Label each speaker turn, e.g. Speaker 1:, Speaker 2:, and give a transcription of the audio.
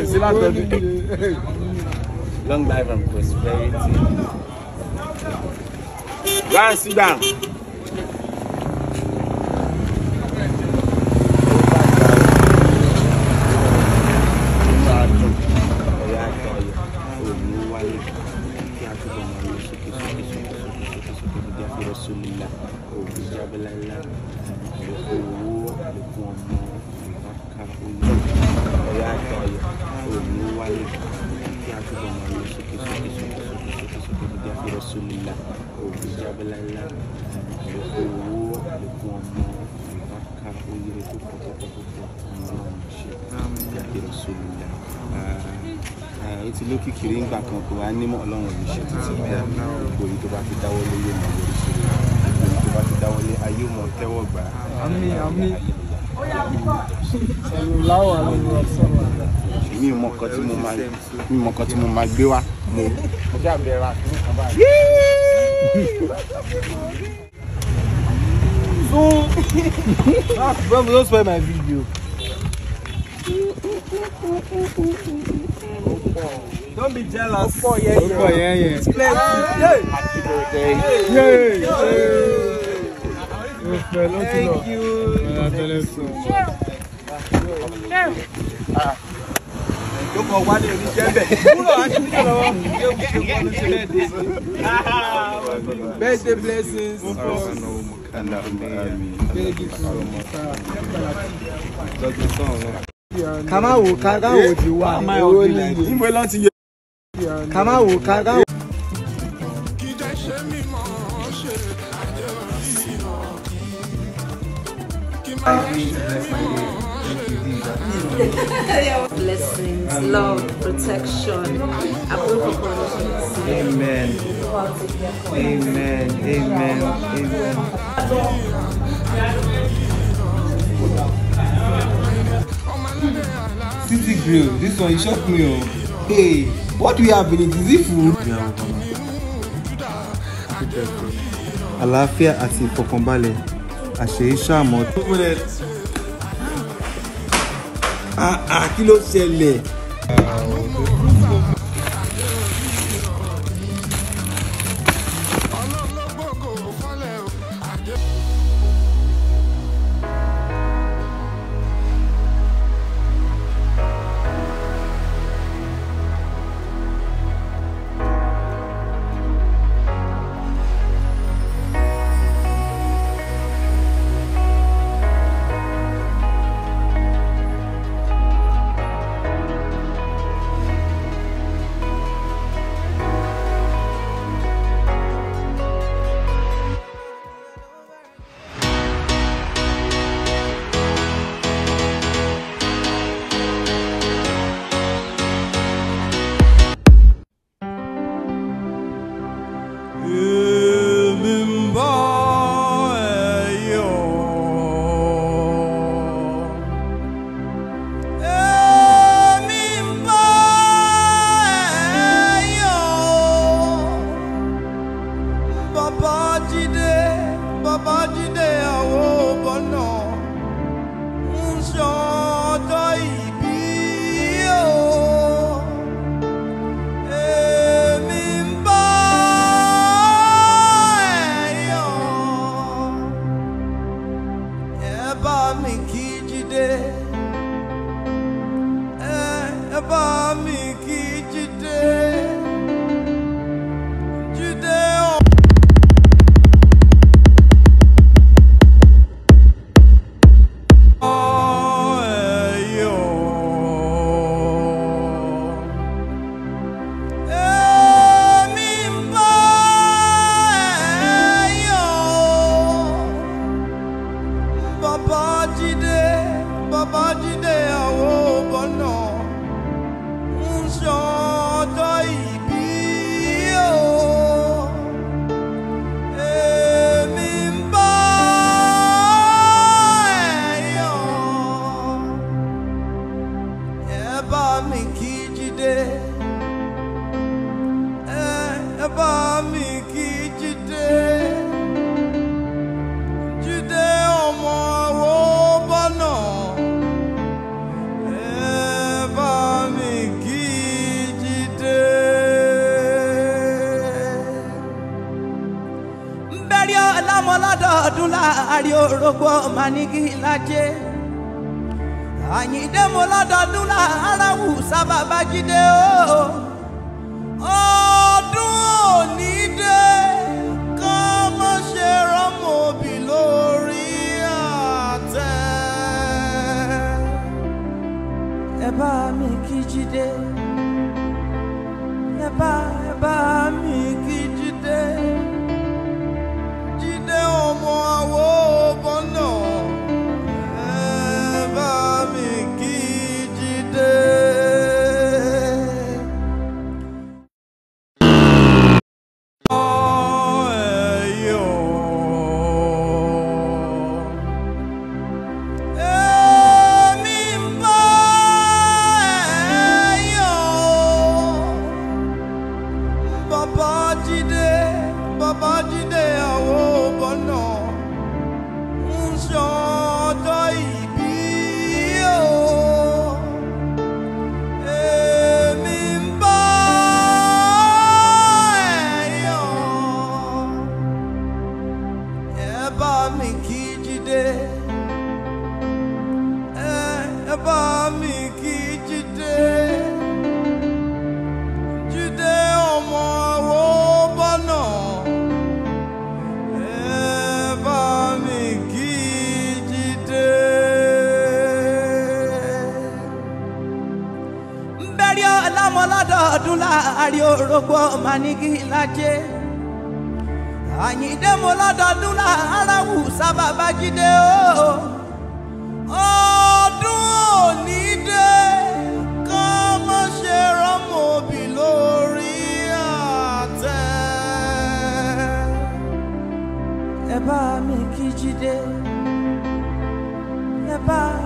Speaker 1: Long life and prosperity. Go and sit down. It's looking killing back on the animal along with the shit. Going to back it down. Are you more terrible? Mi mo ko ti mo ma gbe wa mo ja be ra so bro, don't spoil my video. Don't be jealous. Yeah. Happy birthday. Thank you. Birthday blessings. Come on,
Speaker 2: blessings, love, protection, approval conditions.
Speaker 1: Amen. Amen. Amen. City grill, this one you shocked me. Hey, what do we have in it? Is it food? Àlàáfíà àti ìfọ̀kànbalẹ̀ àṣeyí ṣàmọ́. Kí ló ṣẹlẹ̀?
Speaker 3: Baba Jide Awobona Nsoto ibi o Emi mba yo Eba mi ki Jide Eba mi ki Jide Baba Jide Awobona Nsoto ibi o Emi mba yo Eba mi ki Jide Eba mi ki Jide Jide omo Awobona Eba mi lọ́dọọdún láàárín orógbó manigi lájẹ́. Àyìndé mo lọ́dọọdún láàárọ̀ sábàbá Jídé o. Ọdún òní dé ká má ṣe rọ́mọ òbí lórí àtẹ. Ẹ bá mi kí Jídé. Ẹ bá mi kí Jídé. Jídé ọmọ Awobona. Ẹ bá mi kí Jídé. Baba Jide Awobona ń ṣọjọ́ ìbí o. Èmi ń bá ẹ yọ̀. Ẹ bá mi kí Jídé. Ẹ bá mi kí Jídé. Jídé ọmọ Awobona. Lọ́dọọdún láàárín orógbó manigi lájẹ́. Àyìndé mo lọ́dọọdún láàárọ̀ sábàbá Jídé o. Ọdún òní dé ká má ṣe rọ́mọ òbí lórí àtẹ. Ẹ bá mi kí Jídé. Ẹ bá